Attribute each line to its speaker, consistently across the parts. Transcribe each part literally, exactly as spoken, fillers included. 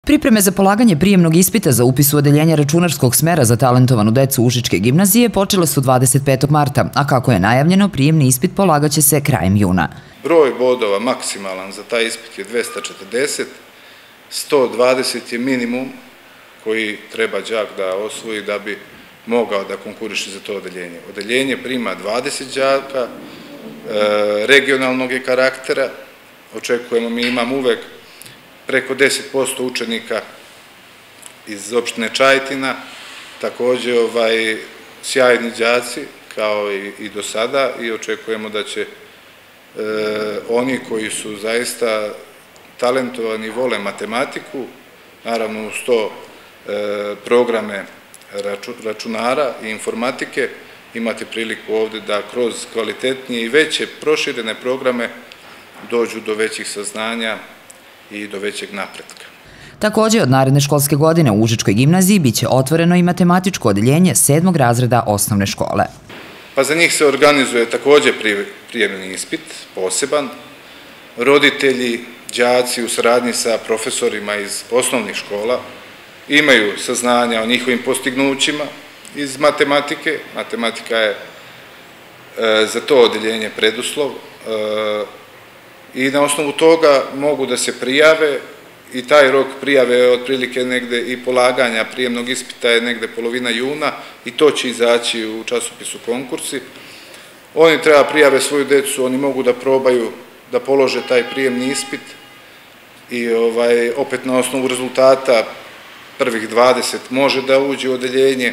Speaker 1: Pripreme za polaganje prijemnog ispita za upis u odeljenje računarskog smera za talentovanu decu Užičke gimnazije počele su dvadeset petog marta, a kako je najavljeno, prijemni ispit polagaće se krajem juna.
Speaker 2: Broj bodova maksimalan za taj ispit je dvesta četrdeset, sto dvadeset je minimum koji treba đak da osvoji da bi mogao da konkuriše za to odeljenje. Odeljenje prima dvadeset đaka, regionalnog je karaktera, očekujemo, mi imamo uvek preko deset posto učenika iz opštine Čajetina, također sjajni đaci kao i do sada i očekujemo da će oni koji su zaista talentovani i vole matematiku, naravno uz to programe računara i informatike, imati priliku ovde da kroz kvalitetnije i veće proširene programe dođu do većih saznanja i do većeg napretka.
Speaker 1: Također, od naredne školske godine u Užičkoj gimnaziji biće otvoreno i matematičko odeljenje sedmog razreda osnovne škole.
Speaker 2: Pa za njih se organizuje također prijemni ispit, poseban. Roditelji, đaci u saradnji sa profesorima iz osnovnih škola imaju saznanja o njihovim postignućima iz matematike. Matematika je za to odeljenje preduslov i na osnovu toga mogu da se prijave i taj rok prijave je otprilike negde i polaganja prijemnog ispita je negde polovina juna i to će izaći u časopisu konkursi. Oni treba prijave svoju decu, oni mogu da probaju da polože taj prijemni ispit i opet na osnovu rezultata prvih dvadeset može da uđe u odeljenje.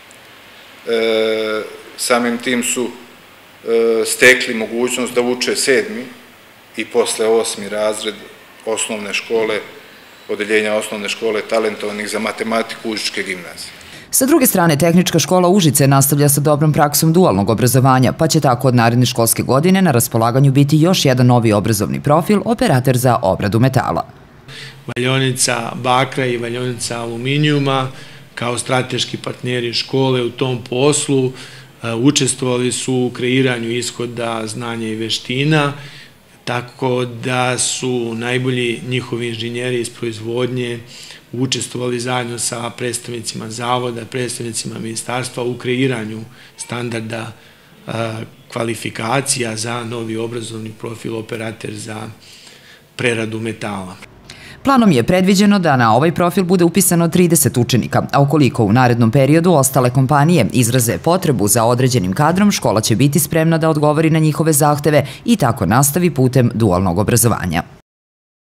Speaker 2: Samim tim su stekli mogućnost da uče sedmi i posle osmi razred osnovne škole, odeljenja osnovne škole talentovanih za matematiku Užičke gimnazije.
Speaker 1: Sa druge strane, Tehnička škola Užice nastavlja sa dobrom praksom dualnog obrazovanja, pa će tako od naredne školske godine na raspolaganju biti još jedan novi obrazovni profil, operater za obradu metala.
Speaker 3: Valjaonica bakra i valjaonica aluminijuma kao strateški partneri škole u tom poslu učestvovali su u kreiranju ishoda znanja i veština, tako da su najbolji njihovi inženjeri iz proizvodnje učestvovali zajedno sa predstavnicima zavoda, predstavnicima ministarstva u kreiranju standarda kvalifikacija za novi obrazovni profil operater za preradu metala.
Speaker 1: Planom je predviđeno da na ovaj profil bude upisano trideset učenika, a ukoliko u narednom periodu ostale kompanije izraze potrebu za određenim kadrom, škola će biti spremna da odgovori na njihove zahteve i tako nastavi putem dualnog obrazovanja.